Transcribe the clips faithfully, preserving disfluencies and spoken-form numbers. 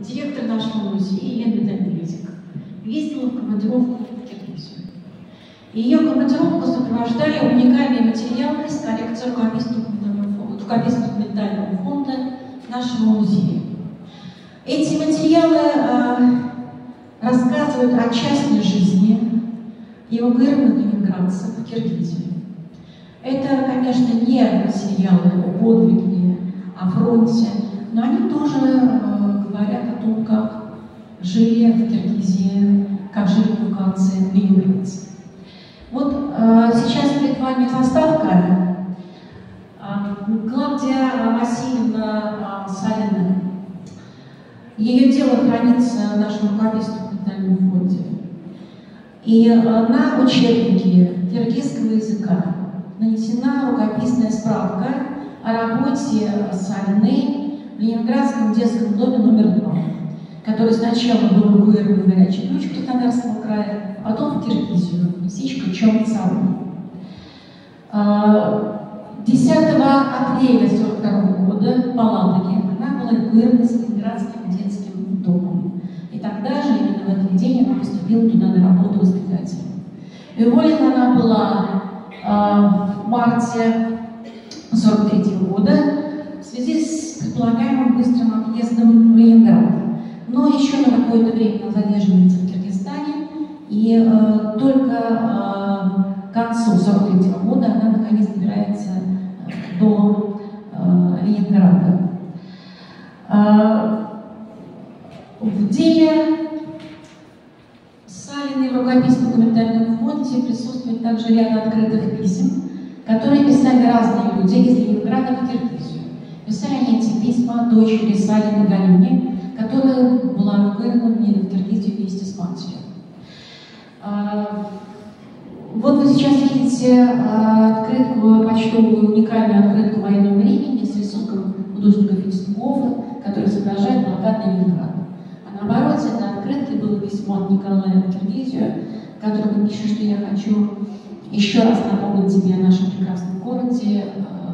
директор нашего музея Елена Данилезик, ездила в командировку в Киргизию. Ее командировку сопровождали уникальные материалы из коллекции рукописного документального фонда нашего музея. Эти материалы э, рассказывают о частной жизни эвакуированных ленинградцев в Киргизии. Это, конечно, не материалы о подвиге, о фронте, но они тоже э, говорят о том, как жили в Киргизии, как жили в эвакуации ленинградцы. Вот э, сейчас перед вами заставка. Э, Клавдия Васильевна э, Салина. Ее дело хранится в нашем рукописном документальном фонде. И э, на учебнике киргизского языка нанесена рукописная справка о работе Салиной в Ленинградском детском доме номер два, который сначала был эвакуирован в Горячий Ключ в Краснодарском крае, а потом в Киргизию, местечко Чом-Цару. десятого апреля сорок второго года по Ладоге она была эвакуирована с Ленинградским детским домом. И тогда же, именно в этот день, она поступила туда на работу воспитателем. Уволена она была в марте сорок третьего года в связи с предполагаемым быстрым отъездом в Ленинград. Но еще на какое-то время она задерживается в Киргизстане, и э, только э, к концу сорок третьего года она наконец добирается э, до э, Ленинграда. Э, в деле Салиной в рукописном документальном фонде присутствует также ряд открытых писем, которые писали разные люди из Ленинграда в Киргизию. Писали они эти письма дочери Салиной Галине, которая была эвакуирована в Киргизию вместе с матерью. Вот вы сейчас видите открытку, почтовую, уникальную открытку военного времени с рисунком художника Фетисмова, который изображает блокадный Ленинград. А на обороте этой открытки было письмо от Николая в Киргизию, в котором он пишет, что я хочу еще раз напомнить тебе о нашем прекрасном городе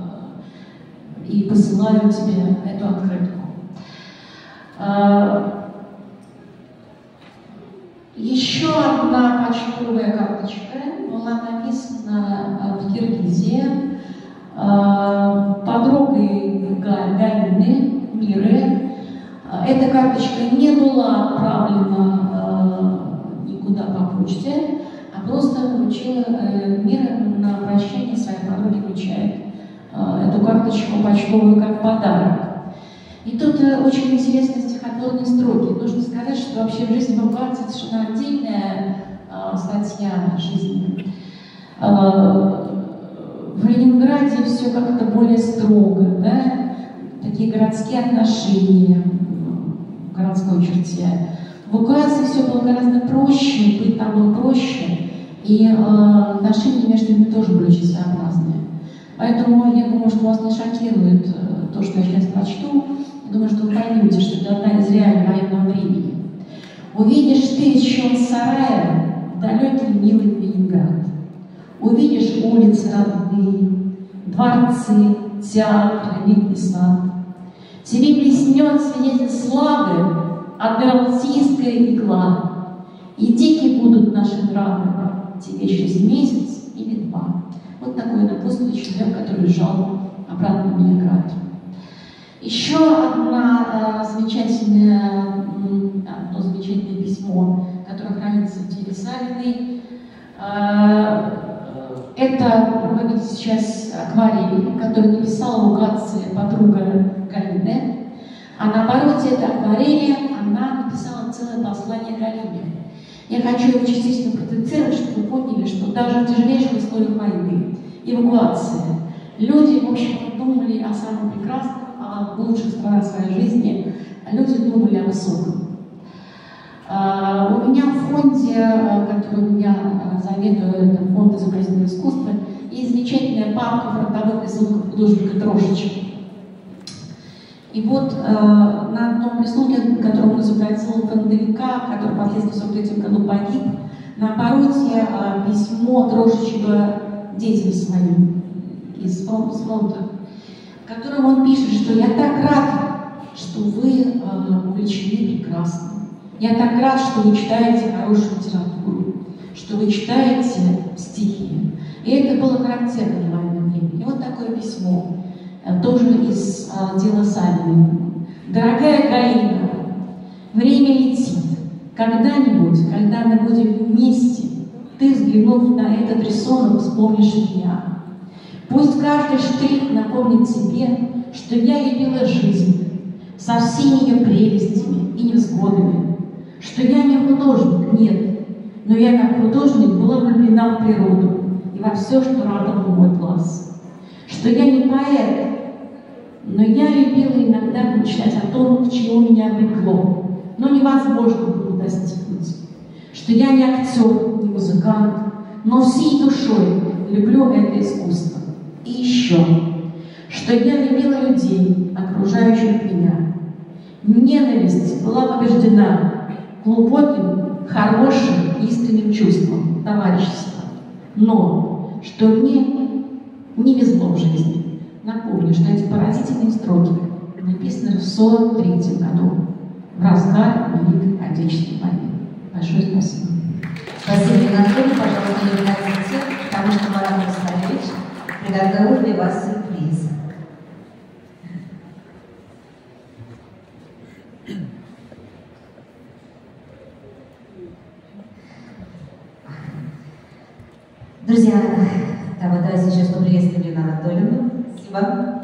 и посылаю тебе эту открытку. Еще одна почтовая карточка была написана в Киргизии подругой Галины, Миры. Эта карточка не была отправлена никуда по почте, а просто вручила Мира на прощение своей подруге, вручает эту карточку почтовую как подарок. И тут очень интересные стихотворные строки. Нужно сказать, что вообще в жизни эвакуации совершенно отдельная э, статья жизни. Э, в Ленинграде все как-то более строго, да? Такие городские отношения в городской черте. В эвакуации все было гораздо проще, быть там было проще, и э, отношения между ними тоже были очень своеобразные. Поэтому я думаю, что вас не шокирует э, то, что я сейчас прочту. Я думаю, что вы поймете, что это одна из реалий военного времени. Увидишь ты еще сарая далекий милый Ленинград. Увидишь улицы родные, дворцы, театры, летний сад. Тебе блеснет свидетель славы адмиралтейская игла. И дикие будут наши драмы тебе через месяц или два. Вот такой напутствие человек, который лежал обратно в Ленинград. Еще одна, э, замечательная, одно замечательное письмо, которое хранится в деле Салиной. Э, это, вы видите сейчас, акварель, которую написала в эвакуации подруга Галины. А на обороте этой акварели она написала целое послание Галине. Я хочу его частично процитировать, чтобы вы поняли, что даже в тяжелейших условиях войны, эвакуации, люди, в общем, думали о самом прекрасном, о лучших сторонах своей жизни, люди думали о высоком. Uh, у меня в фонде, uh, который я uh, заведую, это фонд изобразительного искусства, есть замечательная папка фронтовых рисунков художника Трошича. И вот uh, на том рисунке, который он изобразил фронтовика, который впоследствии в сорок третьем году погиб, на обороте uh, письмо Трошичева детям своим из фронта, в котором он пишет, что я так рад, что вы uh, увлечены прекрасно. Я так рад, что вы читаете хорошую литературу, что вы читаете стихи. И это было характерно в военное время. И вот такое письмо, тоже из а, дела Савина. Дорогая Галина, время летит. Когда-нибудь, когда мы будем вместе, ты, взглянув на этот рисунок, вспомнишь меня. Пусть каждый штрих напомнит тебе, что я любила жизнь со всеми ее прелестями и невзгодами, что я не художник, нет, но я как художник была влюблена в природу и во все, что радовало мой глаз, что я не поэт, но я любила иногда мечтать о том, к чему меня влекло, но невозможно было достигнуть, что я не актер, не музыкант, но всей душой люблю это искусство. И еще, что я любила людей, окружающих меня. Ненависть была побеждена глубоким, хорошим, искренним чувством товарищества. Но, что мне не везло в жизни. Напомню, что эти поразительные строки написаны в сорок третьем году, в разгар Великой Отечественной войны. Большое спасибо. Спасибо, Анатолий. Пожалуйста, не выносите, потому что Марат Мустафович приготовил для вас сюрприз. Друзья, да, вот давайте сейчас поприветствуем Лену Анатольевну. Спасибо.